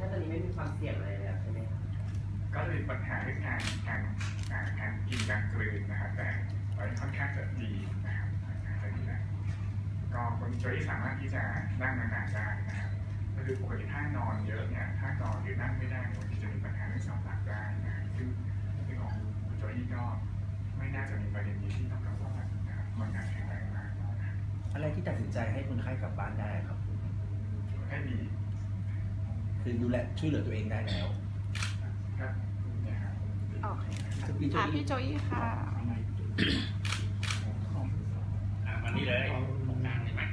ตอนนี้ไม่มีความเสี่ยงอะไรแล้วใช่ไหมครับก็จะมีปัญหาเรื่องการกินการกลืนนะครับแต่ตอนนี้ค่อนข้างจะดีนะครับจะดีนะก็คนโจยสามารถที่จะนั่งนานๆได้นะครับก็คือปกติถ้านอนเยอะเนี่ยถ้านอนหรือนั่งไม่ได้บางทีจะมีปัญหาเรื่องสมองหลักได้นะซึ่งของคุณโจยก็ไม่น่าจะมีประเด็นนี้ที่ต้องกังวลนะครับค่อนข้างแข็งแรงมากอะไรที่ตัดสินใจให้คนไข้กลับบ้านได้ครับให้ดีคือดูแลช่วยเหลือตัวเองได้แล้วครับเนี่ยครับโอเคพี่โจอี้ค่ะมานี่เลยตรงกลางเห็นไหม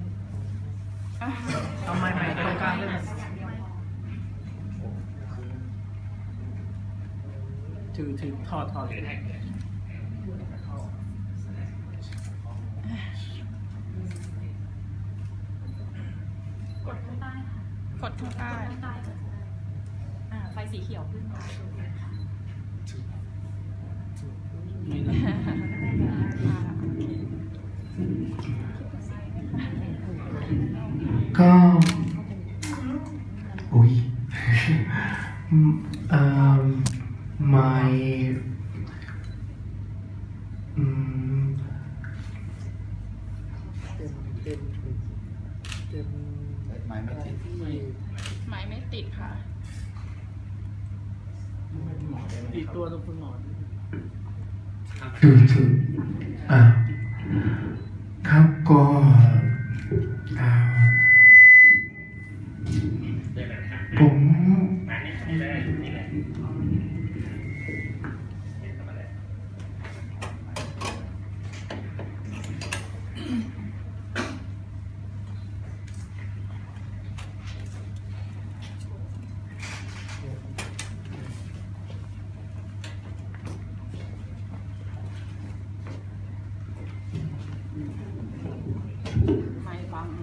เอาไม้ตรงกลางเลยถือทอดเลยให้กดข้างใต้ค่ะกดข้างใต้ไฟสีเขียวขึ้นค่ะก็อุ้ยไม่ไม้ไม่ติดไม้ไม่ติดค่ะติดตัวตรงคุณหมอถือครับก็ผมมานี่เลยนี่เลยไม่บัง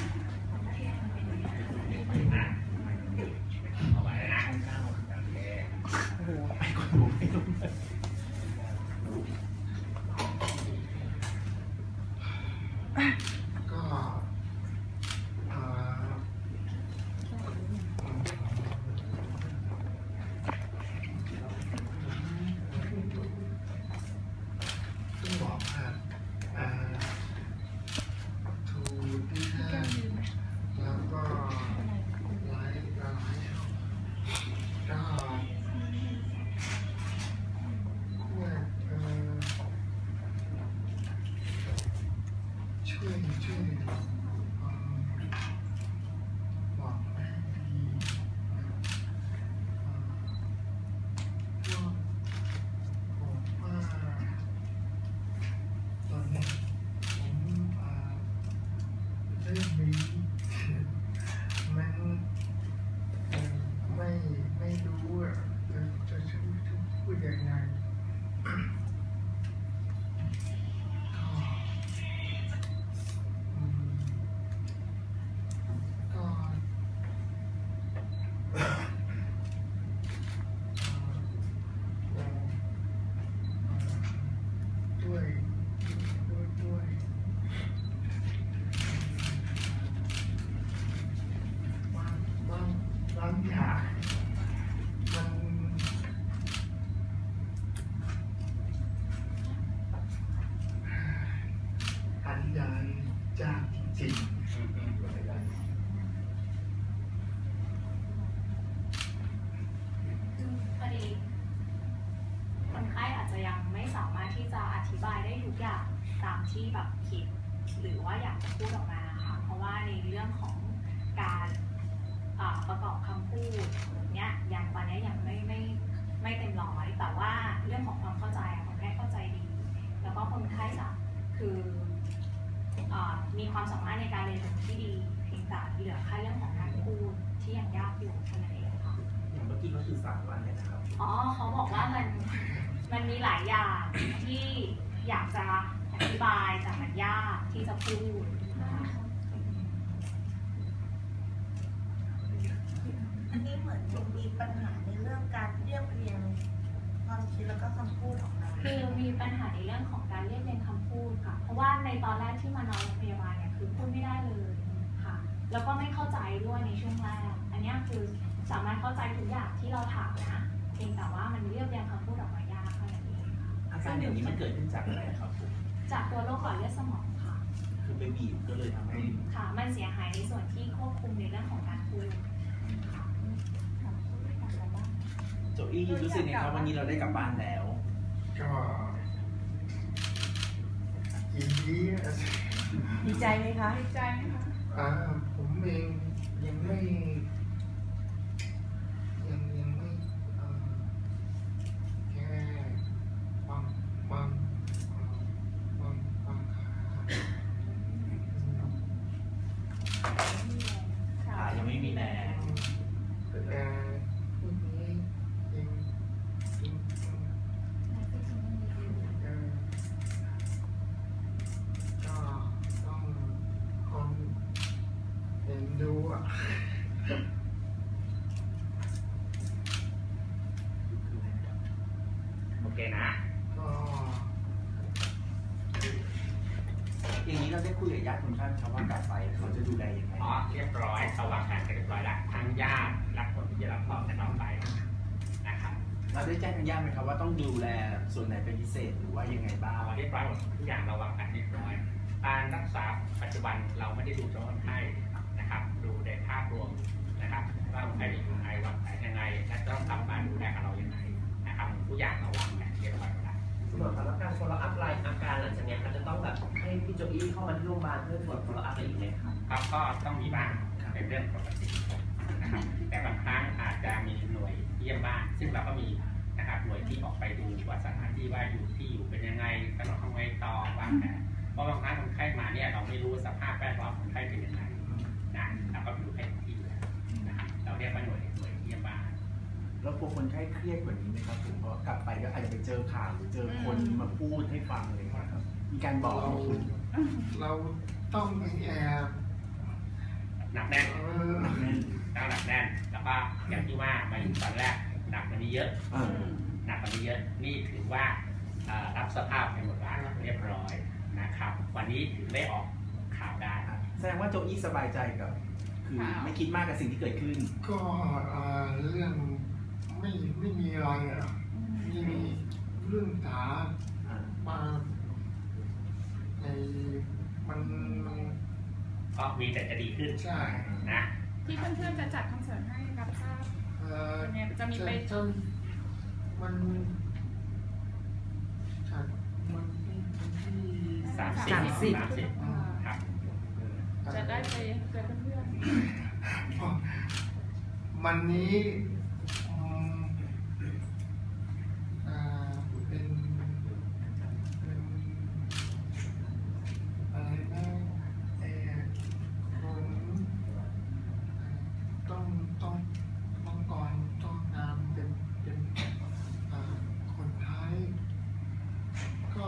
ไม่รู้จะพูดยังไงบางอย่างมันอธิบายจากจริงพอดีคนไข้อาจจะยังไม่สามารถที่จะอธิบายได้ทุกอย่างตามที่แบบคิดหรือว่าอยากจะพูดออกมาค่ะเพราะว่าในเรื่องของการประกอบคำพูดเนี้ยยังตอนนี้ยังไม่เต็มร้อยแต่ว่าเรื่องของความเข้าใจคนไข้เข้าใจดีแล้วก็คนไข้จะคือมีความสามารถในการเรียนรู้ที่ดีเพียงแต่เหลือแค่เรื่องของการพูดที่ยังยากอยู่เท่านั้นเองค่ะอย่างเมื่อกี้ก็คือ3 วันเนี่ยนะครับเขาบอกว่ามันมีหลายอย่างที่อยากจะอธิบายแต่มันยากที่จะพูดอันนี้เหมือนมีปัญหาในเรื่องการเรียบเรียงความคิดแล้วก็คำพูดของเราคือมีปัญหาในเรื่องของการเรียบเรียงคำพูดค่ะเพราะว่าในตอนแรกที่มานอนโรงพยาบาลเนี่ยคือพูดไม่ได้เลยค่ะแล้วก็ไม่เข้าใจด้วยในช่วงแรกอันนี้คือสามารถเข้าใจทุกอย่างที่เราถามนะเพียงแต่ว่ามันเรียบเรียงคำพูดออกมายากเท่านั้นเองค่ะอาการอย่างนี้มันเกิดขึ้นจากอะไรครับผมจากตัวโรคหลอดเลือดสมองค่ะคือไปบีบก็เลยทำให้ค่ะ มันเสียหายในส่วนที่ควบคุมในเรื่องของการพูดค่ะโจอี้รู้สึกไงครับวันนี้เราได้กลับบ้านแล้วก็ยินดีอะดีใจไหมคะดีใจไหมคะผมเองยังไม่แค่บางขายังไม่มีแรงแต่พวกนี้ยังก็ต้องคนเห็นดูอ่ะโอเคนะก็อย่างนี้เราได้คุยกับญาติคนไข้ครับว่ากลับไปเขาจะดูแลยังไงอ๋อเรียบร้อยเขาวางแผนกันเรียบร้อยแล้วทั้งญาติและคนที่จะรับต่อจากเราไปนะครับเราได้แจ้งทางญาติไหมครับว่าต้องดูแลส่วนไหนเป็นพิเศษหรือว่ายังไงบ้างเรียบร้อยหมดทุกอย่างเราวางแผนเรียบร้อยการรักษาปัจจุบันเราไม่ได้ดูเฉพาะคนไข้นะครับ ดูในภาพรวมนะครับว่าคนไข้เป็นยังไงวางแผนยังไงและต้องกลับมาดูแลกับเรายังไงนะครับทุกอย่างเราวางแผนเรียบร้อยหมดแล้วคุณหมอครับแล้วการ follow up รายอาการหลังจากนี้ครับจะต้องแบบให้พี่โจอี้เข้ามาที่โรงพยาบาลเพื่อตรวจ follow up อะไรอีกไหมครับครับก็ต้องมีบ้างเป็นเรื่องปกตินะครับแต่บางครั้งอาจจะมีหน่วยเยี่ยมบ้างซึ่งเราก็มีนะครับหน่วยที่ออกไปดูว่าสถานที่ว่าอยู่เป็นยังไงกำหนดทำไงต่อวางแผนเพราะบางครั้งคนไข้มาเนี่ยเราไม่รู้สภาพแวดล้อมคนไข้เป็นยังไงนะเราก็ดูให้ที่แล้วนะครับเราเรียกว่าหน่วยเยี่ยมบ้านแล้วพวกคนไข้เครียดกว่านี้ไหมครับผมเพราะกลับไปก็อาจจะไปเจอข่าวหรือเจอคนมาพูดให้ฟังอะไรอย่างเงี้ยครับมีการบอกไหมคุณเราต้องแอบหนักแน่นหนักแน่นต้องหนักแน่นแล้วก็อย่างที่ว่ามาอยู่ตอนแรกหนักกว่านี้เยอะ หนักกว่านี้เยอะนี่ถือว่ารับสภาพในหมดแล้วเรียบร้อยนะครับวันนี้ถึงได้ออกข่าวได้แสดงว่าโจอี้สบายใจกับคือไม่คิดมากกับสิ่งที่เกิดขึ้นก็เรื่องไม่มีอะไรอ่ะมีเรื่องถามาในมันก็มีแต่จะดีขึ้นใช่นะที่เพื่อนๆจะจัดคอนเสิร์ตให้รับทราบเนี่ยจะมีไปมันจัดมันที่ 30ครับจะได้ไปเจอเพื่อนวันนี้เป็นอะไรนะผมต้องก่อนต้องนำเป็นคนไทยก็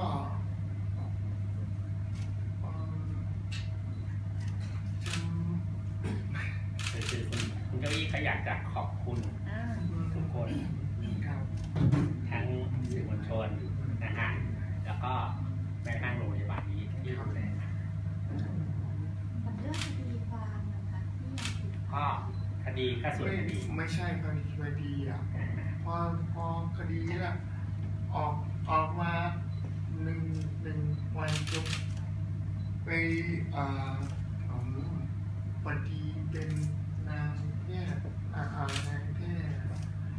คือคุณเจ้าอี้เขาอยากจะขอบคุณทุกคนครับทั้งสื่อมวลชนนะฮะแล้วก็แม้กระทั่งโรงพยาบาลนี้ที่ดูแลมาเรื่องคดีความนะคะที่ยังถูกก็คดีก็ส่วนคดีไม่ใช่คดีอ่ะพอคดีอ่ะออกมาหนึ่งวันจบไปของพอดีเป็นนางแพทย์นางแพทย์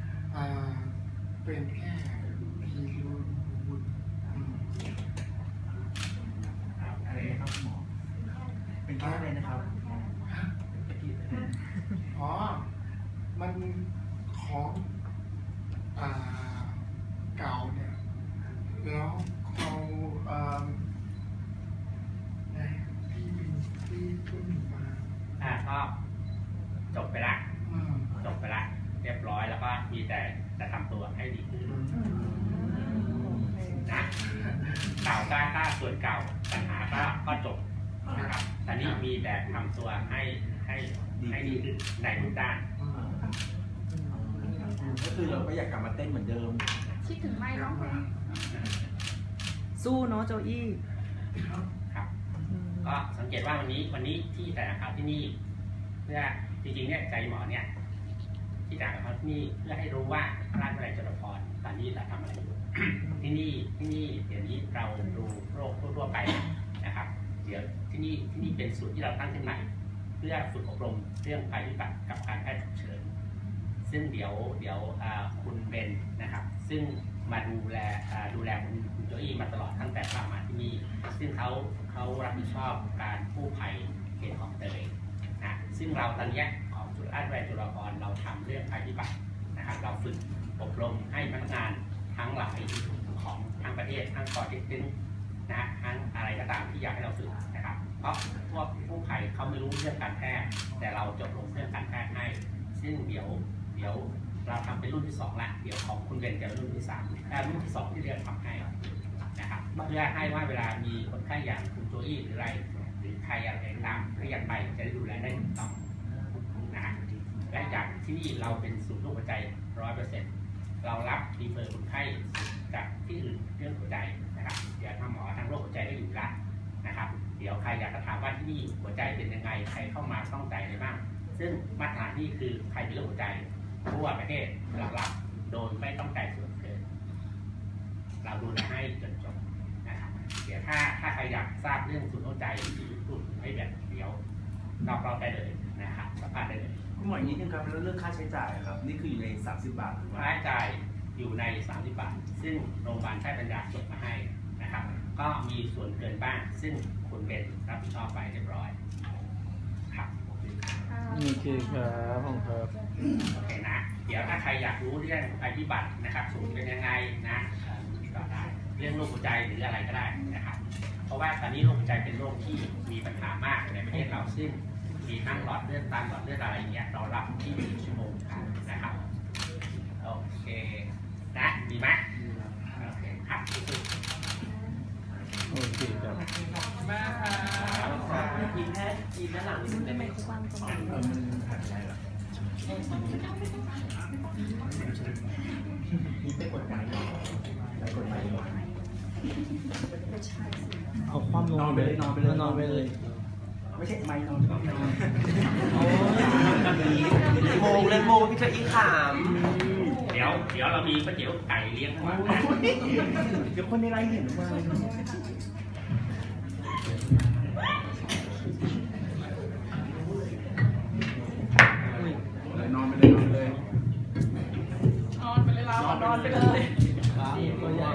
เป็นแค่พีรูบุญอะไรนะครับหมอ เป็นแค่อะไรนะครับอ๋อมันของเก่าเนี่ยแล้วเขาที่ขึ้นมาก็จบไปละเรียบร้อยแล้วก็มีแต่จะทำตัวให้ดีขึ้นนะเก่าก็ถ้าส่วนเก่าปัญหาก็จบนะครับแต่นี่มีแต่ทำตัวให้ดีขึ้นในทุกด้านก็คือเราก็อยากกลับมาเต้นเหมือนเดิมๆคิดถึงไม่ร้องเพลงสู้เนาะโจอี้ครับก็สังเกตว่าวันนี้ที่แต่ข่าวที่นี่เพื่อจริงๆเนี่ยใจหมอเนี่ยที่ต่างกับที่นี่เพื่อให้รู้ว่าราชวิทยาลัยจุฬาภรณ์ตอนนี้เราทำอะไรอยู่ ที่นี่เดี๋ยวนี้เราดูโรคทั่วไปนะครับเดี๋ยวที่นี่เป็นศูนย์ที่เราตั้งขึ้นใหม่เพื่อฝึกอบรมเรื่องภัยพิบัติกับการแพทย์ฉุกเฉินซึ่งเดี๋ยวคุณเบนนะครับซึ่งมาดูแลคุณโจอี้มาตลอดตั้งแต่เข้ามาที่นี่ซึ่งเขารับผิดชอบการกู้ภัยเขตคลองเตยนะซึ่งเราตอนนี้ของราชวิทยาลัยจุฬาภรณ์เราทำเรื่องภัยพิบัตินะครับเราฝึกอบรมให้พนักงานทั้งหลายของทั้งประเทศทั้งคอร์ตินะทั้งอะไรก็ตามที่อยากให้เราฝึกนะครับเพราะพวกกู้ภัยเขาไม่รู้เรื่องการแพทย์แต่เราจบลงเรื่องการแพทย์ให้ซึ่งเดี๋ยวเราทำเป็นรุ่นที่2ละเดี๋ยวของคุณเบนจะรุ่นที่3รุ่นที่2ที่เรียนทำให้นะครับเพื่อให้ว่าเวลามีคนไข้อย่างคุณโจอี้หรืออะไรหรือใครอะไรตามเรียนไปจะได้ดูแลได้ถูกต้องนะและจากที่นี่เราเป็นศูนย์โรคหัวใจ 100%เรารับรีเฟอร์คนไข้จากที่อื่นเรื่องหัวใจนะครับเดี๋ยวทางหมอทางโรคหัวใจก็อยู่ละนะครับเดี๋ยวใครอยากจะถามว่าที่นี่หัวใจเป็นยังไงใครเข้ามาต้องใจอะไรบ้างซึ่งมาตรฐานนี่คือใครเป็นโรคหัวใจทั่วประเทศเรารับโดยไม่ต้องจ่ายส่วนเกินเราดูแลให้จนจบนะครับเดี๋ยวถ้าใครอยากทราบเรื่องศูนย์หัวใจที่พูดให้แบบเดี๋ยวนอกรอบได้เลยนะครับสัมภาษณ์ได้เลยคุณหมออย่างนี้นึงครับแล้วเรื่องค่าใช้จ่ายครับนี่คืออยู่ใน30 บาทหรือว่าค่าใช้จ่ายอยู่ใน30 บาทซึ่งโรงพยาบาลใช้ปัญญาจดมาให้นะครับก็มีส่วนเกินบ้างซึ่งคุณเป็นรับผิดชอบไปเรียบร้อยครับโอเคครับผมครับโอเคนะเดี๋ยวถ้าใครอยากรู้เรื่องภัยพิบัตินะครับสูงเป็นยังไงนะก็ได้เรื่องโรคหัวใจหรืออะไรก็ได้นะครับเพราะว่าตอนนี้โรคหัวใจเป็นโรคที่มีปัญหามากในประเทศเราซึ่งมีทั้งหลอดเลือดตันหลอดเลือดอะไรอย่างเงี้ยเรารับที่1 ชั่วโมงนะครับโอเคนะดีไหมโอเคครับโอเคครับทีมแพทย์ทีมด้านหลังนี่ได้ไหมมันผ่านได้หรอนี่ไปกดไม้ไปกดไม้เอาความนอนไปเลยไม่ใช่ไม้นอนโมงเล่นโมพี่โจอี้ขามเดี๋ยวเรามีก๋วยเตี๋ยวไก่เลี้ยงมาเดี๋ยวคนในไลน์เห็นว่านอนไปเลยเรานอนไปเลยตัวใหญ่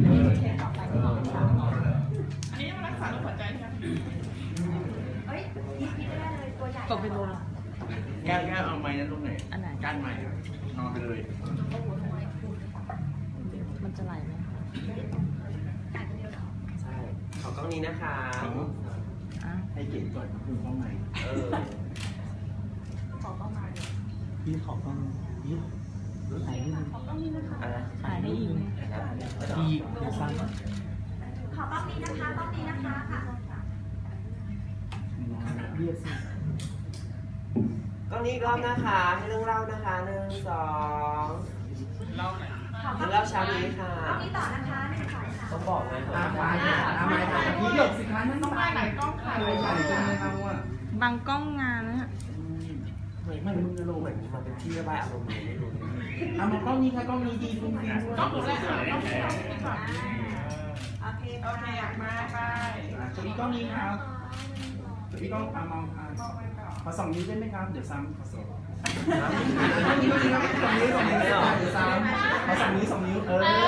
อันนี้มันรักษาโรคหัวใจใช่ไหมตกเป็นโลละแก้เอาไม้นั้นลงไหนก้านไม้นอนไปเลยมันจะไหลไหมใช่ขอกล้องนี้นะคะให้เกียรติก่อนคุณกล้องไหนขอกล้องมาพี่ขอกล้องนี่ถ่ายนี่ขอกล้องนี้นะคะถ่ายได้อีกพี่เดี๋ยวสร้างขอกล้องนี้นะคะกล้องนี้นะคะค่ะเรียกสิกล้องนี้อีกรอบนะคะให้เรื่องเล่านะคะ1 2 เล่าหน่อยเล่าเช้านี้ค่ะกล้องนี้ต่อนะคะ1 2 3 ต้องบอกไงพี่หยกสิคะนั่นต้องไปไหนกล้องถ่ายเลยจังเลยเราอ่ะบางกล้องงานนะฮะมันมึงจะรู้เหมือนมันเป็นที่ระบายอารมณ์เลยไม่รู้เอามากล้องนี้ค่ะกล้องนี้ดีฟุ้งฟิ้งกล้องตัวแรกค่ะกล้องที่2ค่ะโอเคอยากมาไปตัวนี้กล้องนี้ครับตัวนี้กล้องมองขอ2 นิ้วได้ไหมครับเดี๋ยวซ้ำขอ2 นิ้วเดี๋ยวซ้ำขอ2 นิ้ว2 นิ้ว